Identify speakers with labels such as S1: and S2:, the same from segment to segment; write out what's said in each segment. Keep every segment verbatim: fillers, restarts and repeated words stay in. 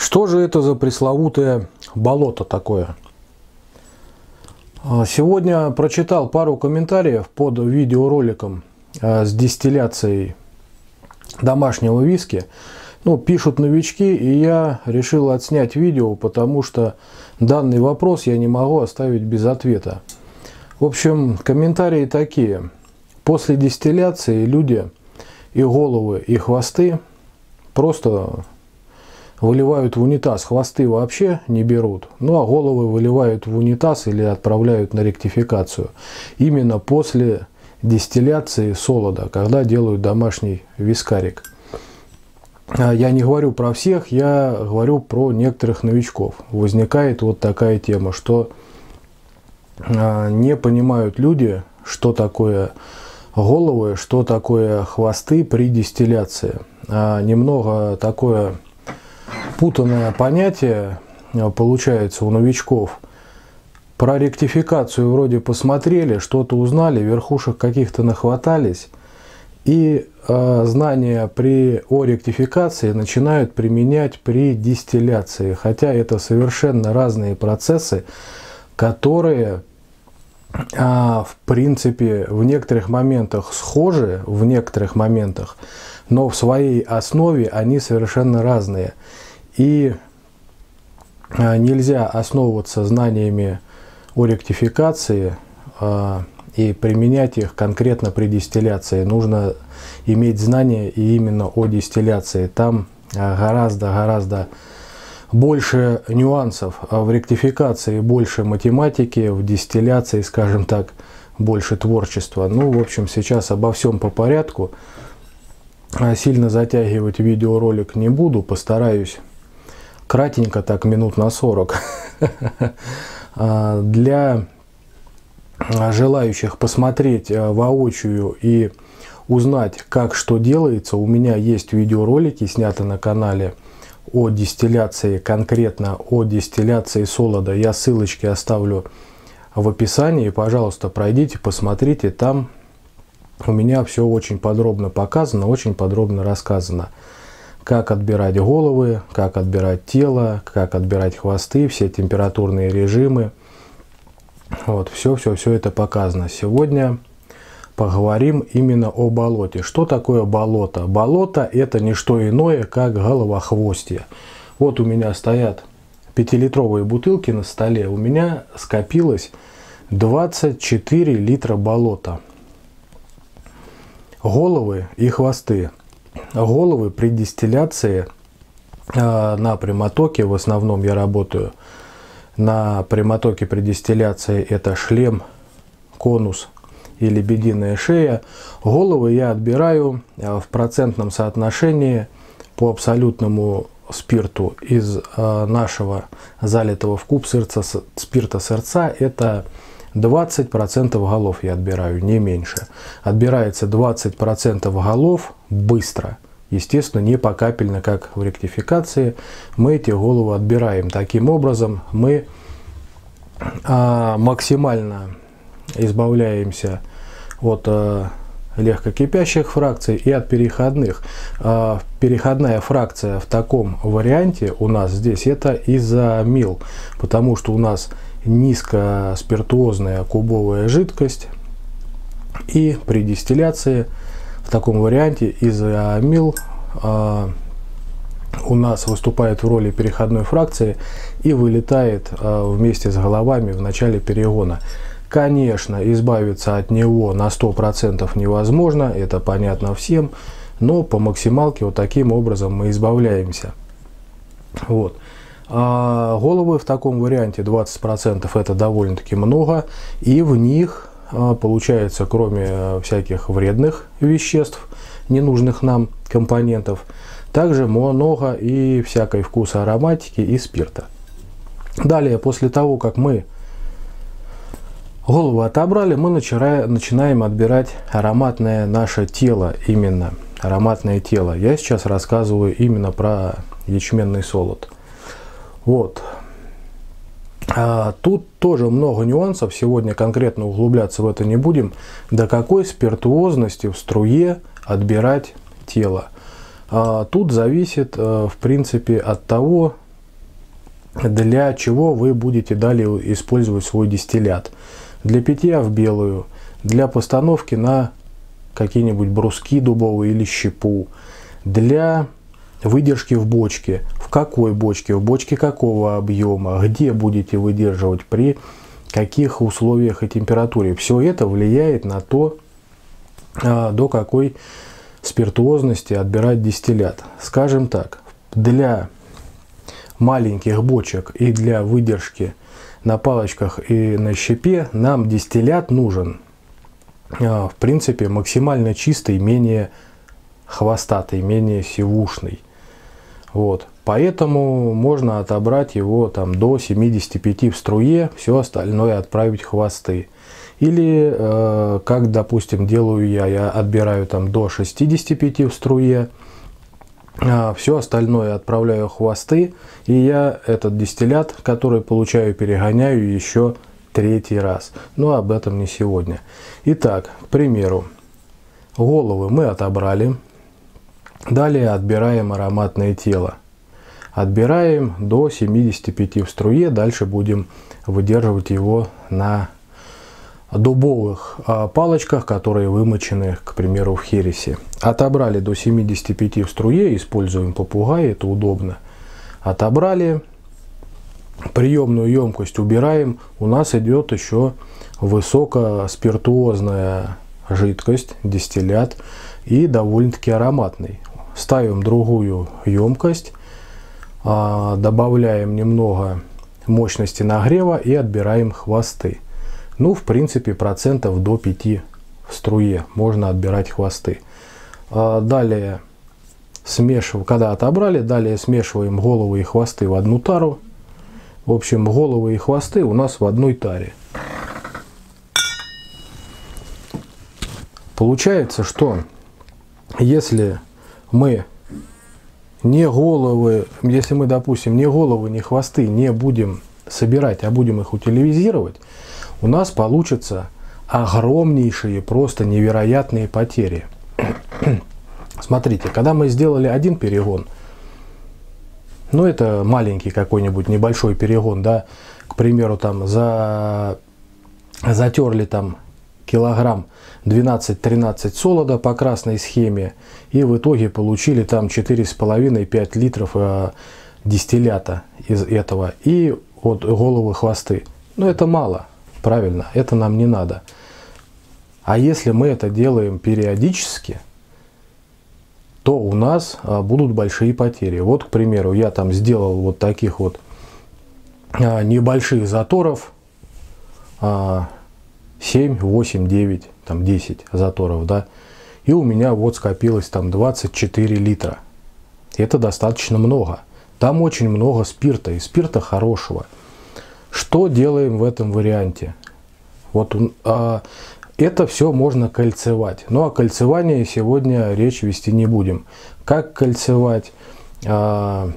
S1: Что же это за пресловутое болото такое? Сегодня прочитал пару комментариев под видеороликом с дистилляцией домашнего виски. Ну, пишут новички, и я решил отснять видео, потому что данный вопрос я не могу оставить без ответа. В общем, комментарии такие. После дистилляции люди и головы, и хвосты просто выливают в унитаз. Хвосты вообще не берут, ну а головы выливают в унитаз или отправляют на ректификацию. Именно после дистилляции солода, когда делают домашний вискарик. Я не говорю про всех, я говорю про некоторых новичков. Возникает вот такая тема, что не понимают люди, что такое головы, что такое хвосты при дистилляции. Немного такое путанное понятие получается у новичков. Про ректификацию вроде посмотрели, что-то узнали, верхушек каких-то нахватались, и э, знания при, о ректификации начинают применять при дистилляции. Хотя это совершенно разные процессы, которые э, в принципе в некоторых моментах схожи, в некоторых моментах, но в своей основе они совершенно разные. И э, нельзя основываться знаниями о ректификации э, и применять их конкретно при дистилляции. Нужно иметь знания и именно о дистилляции. Там гораздо-гораздо больше нюансов. В ректификации больше математики, в дистилляции, скажем так, больше творчества. Ну, в общем, сейчас обо всем по порядку. Сильно затягивать видеоролик не буду, постараюсь кратенько, так минут на сорок. Для желающих посмотреть воочию и узнать, как что делается, у меня есть видеоролики, сняты на канале о дистилляции, конкретно о дистилляции солода. Я ссылочки оставлю в описании. Пожалуйста, пройдите, посмотрите. Там у меня все очень подробно показано, очень подробно рассказано. Как отбирать головы, как отбирать тело, как отбирать хвосты, все температурные режимы. Вот, все-все-все это показано. Сегодня поговорим именно о болоте. Что такое болото? Болото – это не что иное, как головохвостье. Вот у меня стоят пятилитровые бутылки на столе. У меня скопилось двадцать четыре литра болота. Головы и хвосты. Головы при дистилляции э, на прямотоке, в основном я работаю на прямотоке при дистилляции, это шлем, конус и лебединая шея. Головы я отбираю в процентном соотношении по абсолютному спирту из э, нашего залитого в куб сырца, спирта сырца. Это двадцать процентов голов я отбираю, не меньше. Отбирается двадцать процентов голов быстро. Естественно, не покапельно, как в ректификации. Мы эти головы отбираем. Таким образом, мы а, максимально избавляемся от а, легкокипящих фракций и от переходных. А, переходная фракция в таком варианте у нас здесь это изомил, потому что у нас низкоспиртуозная кубовая жидкость, и при дистилляции в таком варианте изомил э, у нас выступает в роли переходной фракции и вылетает э, вместе с головами в начале перегона. Конечно, избавиться от него на сто процентов невозможно, это понятно всем, но по максималке вот таким образом мы избавляемся. Вот. А головы в таком варианте двадцать процентов это довольно-таки много, и в них получается, кроме всяких вредных веществ, ненужных нам компонентов, также много и всякой вкуса ароматики и спирта. Далее, после того, как мы голову отобрали, мы начинаем отбирать ароматное наше тело, именно ароматное тело. Я сейчас рассказываю именно про ячменный солод. Вот. А тут тоже много нюансов, сегодня конкретно углубляться в это не будем. До какой спиртуозности в струе отбирать тело. А тут зависит, в принципе, от того, для чего вы будете далее использовать свой дистиллят. Для питья в белую, для постановки на какие-нибудь бруски дубовые или щепу, для выдержки в бочке. В какой бочке? В бочке какого объема? Где будете выдерживать? При каких условиях и температуре? Все это влияет на то, до какой спиртуозности отбирать дистиллят. Скажем так, для маленьких бочек и для выдержки на палочках и на щепе нам дистиллят нужен, в принципе, максимально чистый, менее хвостатый, менее сивушный. Вот. Поэтому можно отобрать его там до семидесяти пяти в струе, все остальное отправить в хвосты. Или, э, как, допустим, делаю я, я отбираю там до шестидесяти пяти в струе, а все остальное отправляю в хвосты, и я этот дистиллят, который получаю, перегоняю еще третий раз. Но об этом не сегодня. Итак, к примеру, головы мы отобрали. Далее отбираем ароматное тело. Отбираем до семидесяти пяти в струе. Дальше будем выдерживать его на дубовых палочках, которые вымочены, к примеру, в хересе. Отобрали до семидесяти пяти в струе. Используем попугай, это удобно. Отобрали. Приемную емкость убираем. У нас идет еще высокоспиртуозная жидкость, дистиллят, и довольно-таки ароматный. Ставим другую емкость, добавляем немного мощности нагрева и отбираем хвосты. Ну, в принципе, процентов до пяти в струе можно отбирать хвосты. Далее смешиваем, когда отобрали, далее смешиваем головы и хвосты в одну тару. В общем, головы и хвосты у нас в одной таре. Получается, что если мы не головы, если мы, допустим, не головы, не хвосты не будем собирать, а будем их утилизировать, у нас получатся огромнейшие, просто невероятные потери. Смотрите, когда мы сделали один перегон, ну это маленький какой-нибудь небольшой перегон, да, к примеру, там за затерли там килограмм двенадцать-тринадцать солода по красной схеме, и в итоге получили там четыре с половиной — пять литров э, дистиллята из этого, и вот головы, хвосты. Но это мало, правильно, это нам не надо. А если мы это делаем периодически, то у нас а, будут большие потери. Вот, к примеру, я там сделал вот таких вот а, небольших заторов, а, семь, восемь, девять, там десять заторов, да, и у меня вот скопилось там двадцать четыре литра. Это достаточно много. Там очень много спирта, и спирта хорошего. Что делаем в этом варианте? Вот а, это все можно кольцевать. Но о кольцевании сегодня речь вести не будем. Как кольцевать, а,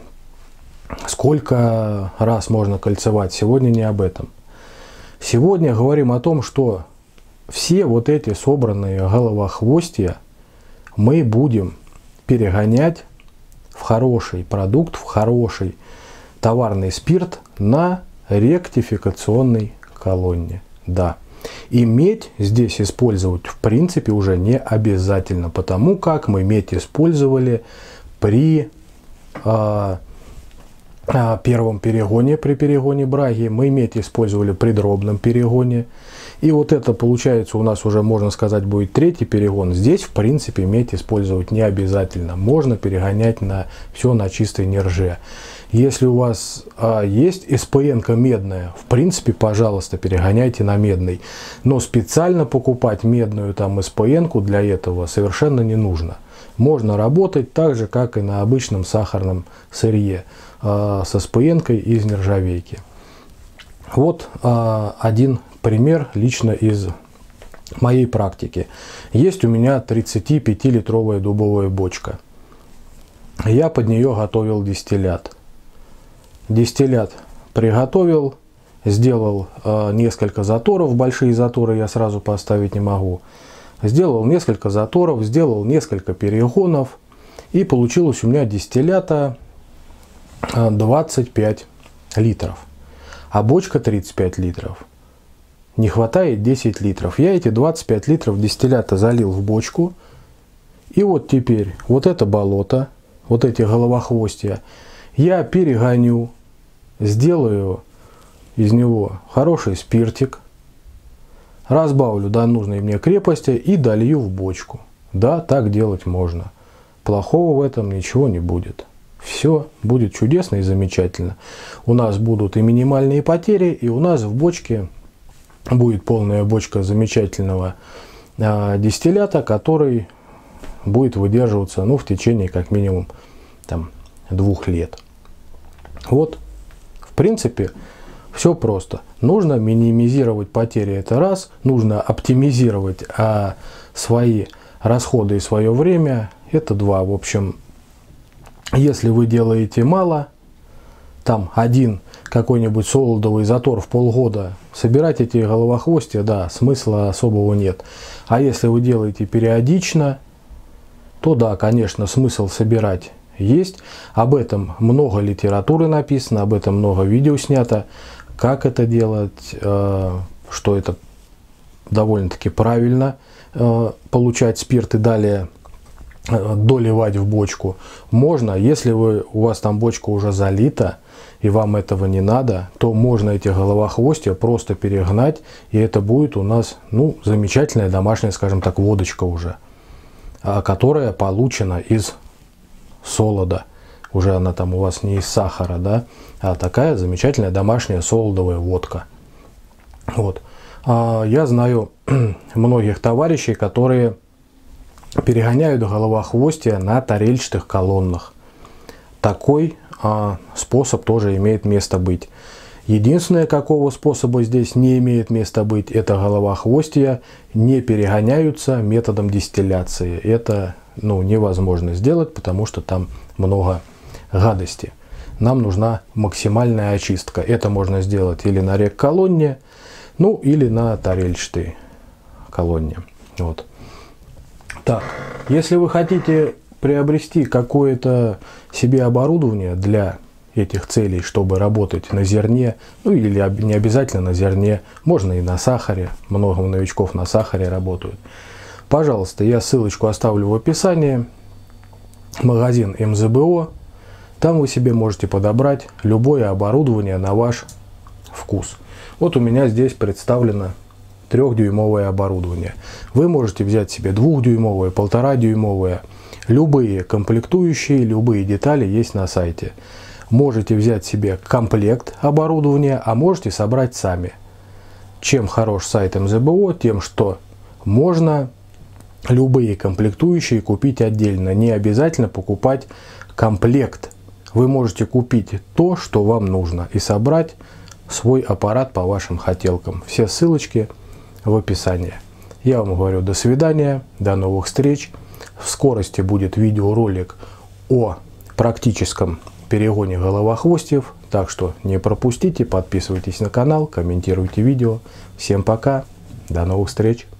S1: сколько раз можно кольцевать, сегодня не об этом. Сегодня говорим о том, что все вот эти собранные головохвостья мы будем перегонять в хороший продукт, в хороший товарный спирт на ректификационной колонне. Да. И медь здесь использовать в принципе уже не обязательно, потому как мы медь использовали при э, э, первом перегоне, при перегоне браги, мы медь использовали при дробном перегоне. И вот это получается у нас уже, можно сказать, будет третий перегон. Здесь в принципе медь использовать не обязательно, можно перегонять на все на чистой нержаве. Если у вас а, есть эс пэ эн-ка медная, в принципе, пожалуйста, перегоняйте на медный. Но специально покупать медную там эс пэ эн-ку для этого совершенно не нужно. Можно работать так же, как и на обычном сахарном сырье а, с эс пэ эн-кой из нержавейки. Вот а, один пример лично из моей практики. Есть у меня тридцатипятилитровая дубовая бочка. Я под нее готовил дистиллят. Дистиллят приготовил, сделал э, несколько заторов, большие заторы я сразу поставить не могу. Сделал несколько заторов, сделал несколько перегонов, и получилось у меня дистиллята двадцать пять литров, а бочка тридцать пять литров. Не хватает десять литров. Я эти двадцать пять литров дистиллята залил в бочку. И вот теперь вот это болото, вот эти головохвостья, я перегоню, сделаю из него хороший спиртик, разбавлю до нужной мне крепости и долью в бочку. Да, так делать можно. Плохого в этом ничего не будет. Все будет чудесно и замечательно. У нас будут и минимальные потери, и у нас в бочке будет полная бочка замечательного э, дистиллята, который будет выдерживаться, ну, в течение как минимум там, двух лет. Вот, в принципе, все просто. Нужно минимизировать потери, это раз. Нужно оптимизировать а, свои расходы и свое время, это два. В общем, если вы делаете мало, там один какой-нибудь солодовый затор в полгода, собирать эти головохвостья, да, смысла особого нет. А если вы делаете периодично, то да, конечно, смысл собирать есть. Об этом много литературы написано, об этом много видео снято. Как это делать, э, что это довольно-таки правильно э, получать спирт и далее э, доливать в бочку. Можно, если вы, у вас там бочка уже залита и вам этого не надо, то можно эти головохвостья просто перегнать, и это будет у нас, ну, замечательная домашняя, скажем так, водочка уже, которая получена из солода. Уже она там у вас не из сахара, да, а такая замечательная домашняя солодовая водка. Вот. А я знаю многих товарищей, которые перегоняют головохвостья на тарельчатых колоннах. Такой а, способ тоже имеет место быть. Единственное, какого способа здесь не имеет места быть, это головохвостья не перегоняются методом дистилляции. Это, ну, невозможно сделать, потому что там много гадости. Нам нужна максимальная очистка. Это можно сделать или на рек-колонне, ну или на тарельчатой колонне. Вот. Так, если вы хотите приобрести какое-то себе оборудование для этих целей, чтобы работать на зерне, ну или не обязательно на зерне, можно и на сахаре, много новичков на сахаре работают. Пожалуйста, я ссылочку оставлю в описании. Магазин эм зэ бэ о. Там вы себе можете подобрать любое оборудование на ваш вкус. Вот у меня здесь представлено трехдюймовое оборудование. Вы можете взять себе двухдюймовое, полторадюймовое. Любые комплектующие, любые детали есть на сайте. Можете взять себе комплект оборудования, а можете собрать сами. Чем хорош сайт эм зэ бэ о? Тем, что можно любые комплектующие купить отдельно. Не обязательно покупать комплект. Вы можете купить то, что вам нужно, и собрать свой аппарат по вашим хотелкам. Все ссылочки в описании. Я вам говорю до свидания, до новых встреч. В скорости будет видеоролик о практическом перегоне головохвостьев. Так что не пропустите, подписывайтесь на канал, комментируйте видео. Всем пока, до новых встреч.